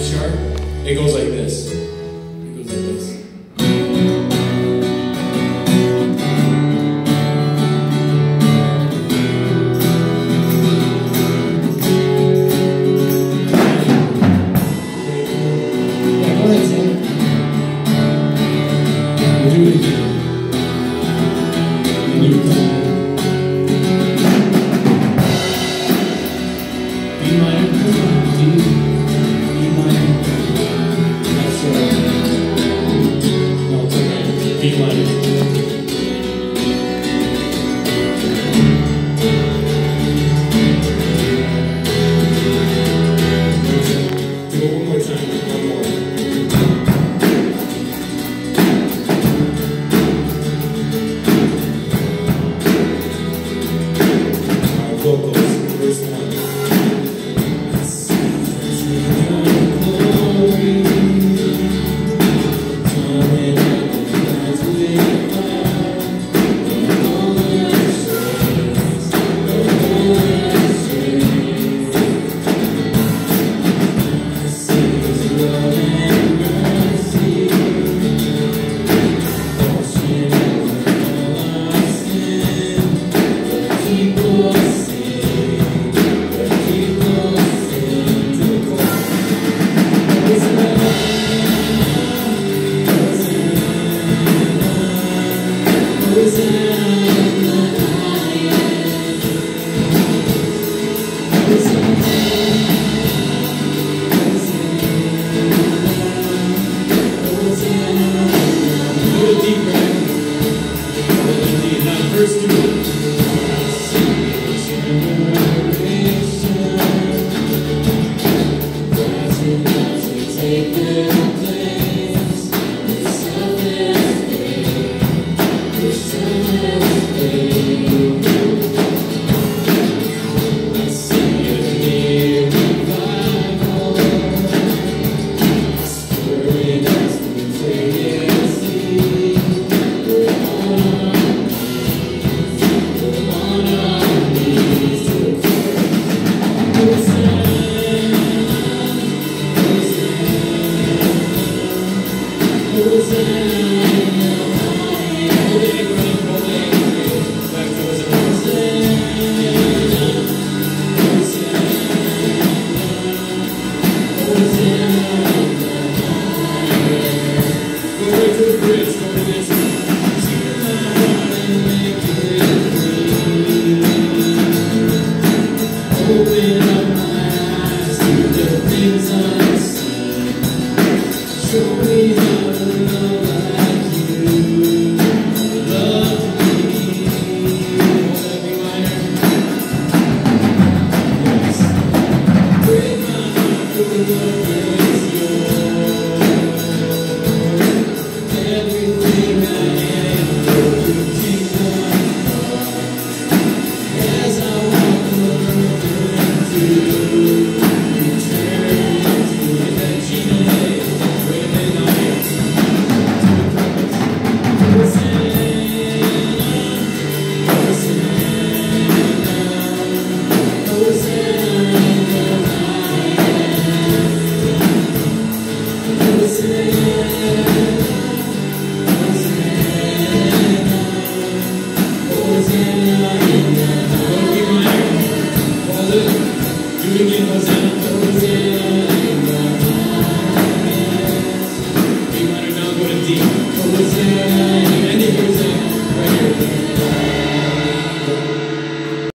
sharp. It goes like this. It goes like this. Yeah, go ahead, Sam. We'll do it again. And you come in. B minor, D, E minor. That's no, it's okay. B minor. Do it one more time. One more. Vocals, verse 1. Verse 2. Break my heart.